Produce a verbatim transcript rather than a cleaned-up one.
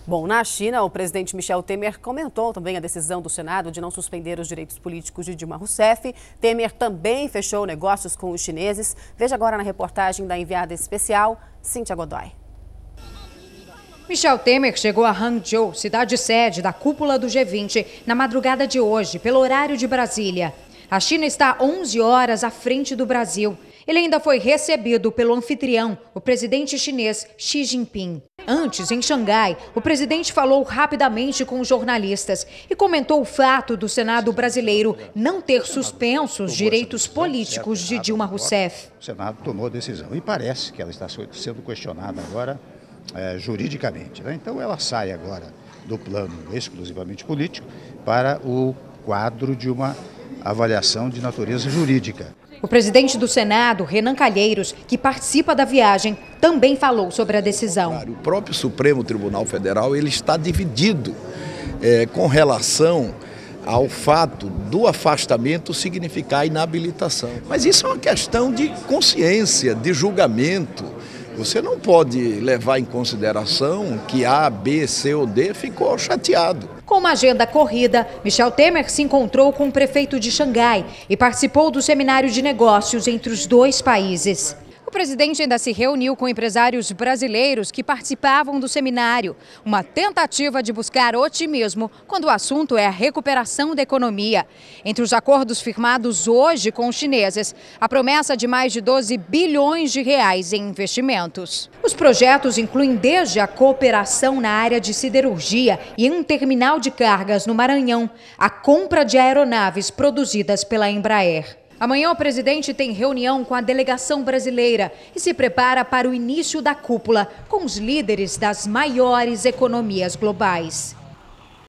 Bom, na China, o presidente Michel Temer comentou também a decisão do Senado de não suspender os direitos políticos de Dilma Rousseff. Temer também fechou negócios com os chineses. Veja agora na reportagem da enviada especial, Cíntia Godoy. Michel Temer chegou a Hangzhou, cidade-sede da cúpula do G vinte, na madrugada de hoje, pelo horário de Brasília. A China está onze horas à frente do Brasil. Ele ainda foi recebido pelo anfitrião, o presidente chinês Xi Jinping. Antes, em Xangai, o presidente falou rapidamente com os jornalistas e comentou o fato do Senado brasileiro não ter suspenso os direitos políticos de Dilma Rousseff. O Senado tomou a decisão e parece que ela está sendo questionada agora é, juridicamente, né? Então ela sai agora do plano exclusivamente político para o quadro de uma avaliação de natureza jurídica. O presidente do Senado, Renan Calheiros, que participa da viagem, também falou sobre a decisão. O próprio Supremo Tribunal Federal ele está dividido é, com relação ao fato do afastamento significar inabilitação. Mas isso é uma questão de consciência, de julgamento. Você não pode levar em consideração que A, B, C ou D ficou chateado. Com uma agenda corrida, Michel Temer se encontrou com o prefeito de Xangai e participou do seminário de negócios entre os dois países. O presidente ainda se reuniu com empresários brasileiros que participavam do seminário. Uma tentativa de buscar otimismo quando o assunto é a recuperação da economia. Entre os acordos firmados hoje com os chineses, a promessa de mais de doze bilhões de reais em investimentos. Os projetos incluem desde a cooperação na área de siderurgia e em um terminal de cargas no Maranhão, a compra de aeronaves produzidas pela Embraer. Amanhã o presidente tem reunião com a delegação brasileira e se prepara para o início da cúpula com os líderes das maiores economias globais.